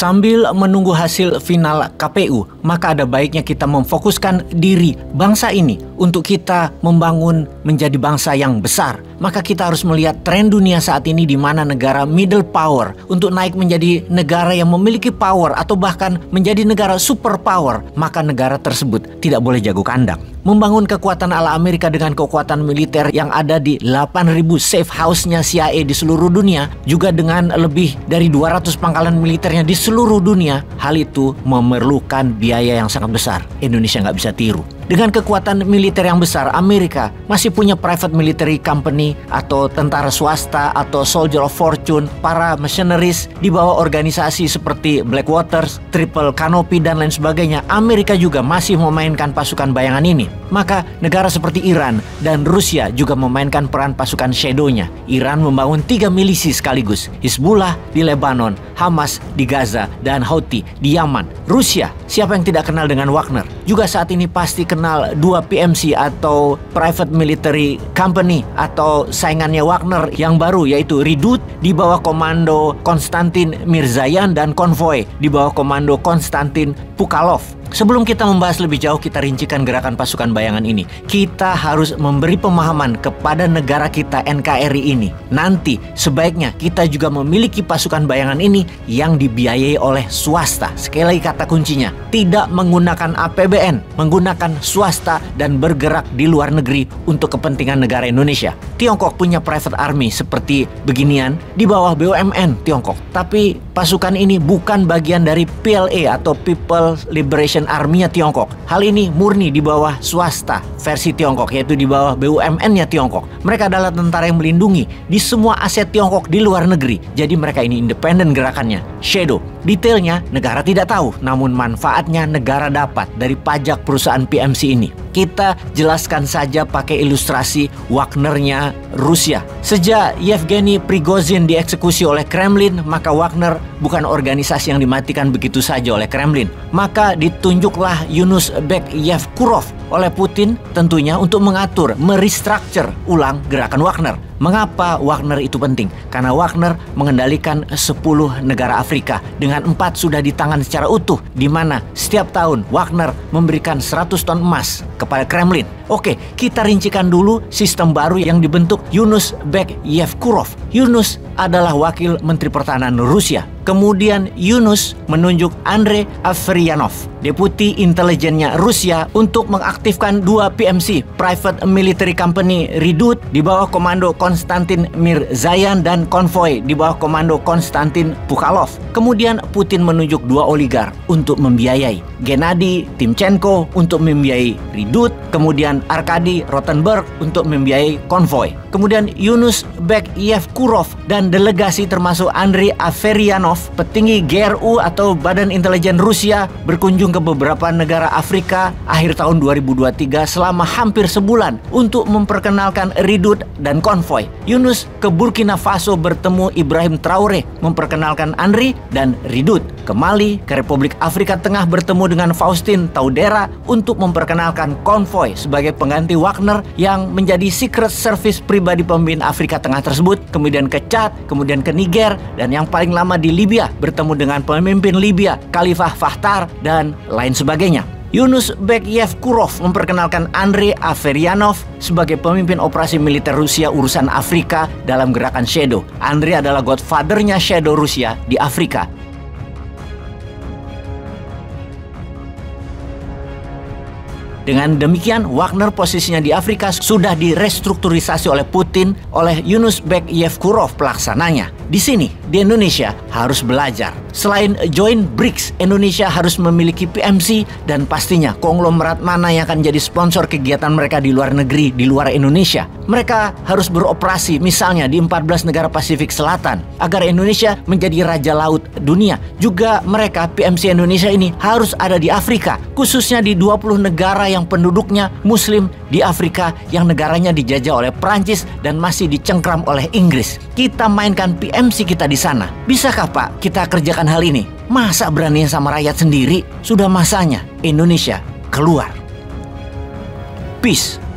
Sambil menunggu hasil final KPU, maka ada baiknya kita memfokuskan diri bangsa ini untuk kita membangun menjadi bangsa yang besar. Maka kita harus melihat tren dunia saat ini di mana negara middle power untuk naik menjadi negara yang memiliki power atau bahkan menjadi negara super power, maka negara tersebut tidak boleh jago kandang. Membangun kekuatan ala Amerika dengan kekuatan militer yang ada di 8.000 safe house-nya CIA di seluruh dunia, juga dengan lebih dari 200 pangkalan militernya di seluruh dunia, hal itu memerlukan biaya yang sangat besar. Indonesia nggak bisa tiru. Dengan kekuatan militer yang besar, Amerika masih punya private military company atau tentara swasta atau soldier of fortune, para mercenaries di bawah organisasi seperti Blackwater, Triple Canopy, dan lain sebagainya. Amerika juga masih memainkan pasukan bayangan ini. Maka negara seperti Iran dan Rusia juga memainkan peran pasukan shadow-nya. Iran membangun 3 milisi sekaligus, Hizbullah di Lebanon, Hamas di Gaza, dan Houthi di Yaman. Rusia, siapa yang tidak kenal dengan Wagner? Juga saat ini pasti kenal 2 PMC atau Private Military Company atau saingannya Wagner yang baru, yaitu Redut di bawah komando Konstantin Mirzayan dan Konvoy di bawah komando Konstantin Pukalov. Sebelum kita membahas lebih jauh, kita rincikan gerakan pasukan bayangan ini. Kita harus memberi pemahaman kepada negara kita NKRI ini. Nanti sebaiknya kita juga memiliki pasukan bayangan ini yang dibiayai oleh swasta. Sekali lagi kata kuncinya, tidak menggunakan APBN, menggunakan swasta dan bergerak di luar negeri untuk kepentingan negara Indonesia. Tiongkok punya private army seperti beginian di bawah BUMN Tiongkok. Tapi pasukan ini bukan bagian dari PLA atau People Liberation Army-nya Tiongkok. Hal ini murni di bawah swasta versi Tiongkok, yaitu di bawah BUMN-nya Tiongkok. Mereka adalah tentara yang melindungi di semua aset Tiongkok di luar negeri. Jadi mereka ini independen gerakannya, shadow. Detailnya negara tidak tahu, namun manfaatnya negara dapat dari pajak perusahaan PMC ini. Kita jelaskan saja pakai ilustrasi Wagner-nya Rusia. Sejak Yevgeny Prigozhin dieksekusi oleh Kremlin, maka Wagner bukan organisasi yang dimatikan begitu saja oleh Kremlin. Maka ditunjuklah Yunus Bek Yevkurov oleh Putin tentunya untuk mengatur, merestructure ulang gerakan Wagner. Mengapa Wagner itu penting? Karena Wagner mengendalikan 10 negara Afrika dengan 4 sudah di tangan secara utuh, di mana setiap tahun Wagner memberikan 100 ton emas kepada Kremlin. Oke, kita rincikan dulu sistem baru yang dibentuk Yunus Bek Yevkurov. Yunus adalah wakil Menteri Pertahanan Rusia. Kemudian Yunus menunjuk Andrei Averyanov, deputi intelijennya Rusia, untuk mengaktifkan 2 PMC, Private Military Company Redut di bawah komando Konstantin Mirzayan dan Konvoy di bawah komando Konstantin Pukalov. Kemudian Putin menunjuk 2 oligar untuk membiayai, Gennady Timchenko untuk membiayai Redut, kemudian Arkady Rotenberg untuk membiayai Konvoy. Kemudian Yunus Bek Yevkurov dan delegasi termasuk Andrei Averyanov, petinggi GRU atau Badan Intelijen Rusia, berkunjung ke beberapa negara Afrika akhir tahun 2023 selama hampir sebulan untuk memperkenalkan Redut dan Konvoy. Yunus ke Burkina Faso bertemu Ibrahim Traore, memperkenalkan Andri dan Redut. Ke Mali, ke Republik Afrika Tengah bertemu dengan Faustin Taudera untuk memperkenalkan Konvoy sebagai pengganti Wagner yang menjadi secret service pribadi pemimpin Afrika Tengah tersebut. Kemudian ke Chad, kemudian ke Niger, dan yang paling lama di Libya bertemu dengan pemimpin Libya Khalifah Haftar dan lain sebagainya. Yunus Bek Yevkurov memperkenalkan Andrei Averyanov sebagai pemimpin operasi militer Rusia urusan Afrika dalam gerakan Shadow. Andrei adalah godfather-nya Shadow Rusia di Afrika. Dengan demikian, Wagner posisinya di Afrika sudah direstrukturisasi oleh Putin, oleh Yunus Bek Yevkurov pelaksananya. Di sini, di Indonesia, harus belajar. Selain join BRICS, Indonesia harus memiliki PMC dan pastinya konglomerat mana yang akan jadi sponsor kegiatan mereka di luar negeri, di luar Indonesia. Mereka harus beroperasi misalnya di 14 negara Pasifik Selatan agar Indonesia menjadi raja laut dunia. Juga mereka, PMC Indonesia ini, harus ada di Afrika, khususnya di 20 negara yang penduduknya Muslim di Afrika yang negaranya dijajah oleh Prancis dan masih dicengkram oleh Inggris. Kita mainkan PMC kita di sana. Bisakah Pak kita kerjakan hal ini? Masa berani sama rakyat sendiri? Sudah masanya Indonesia keluar. Peace.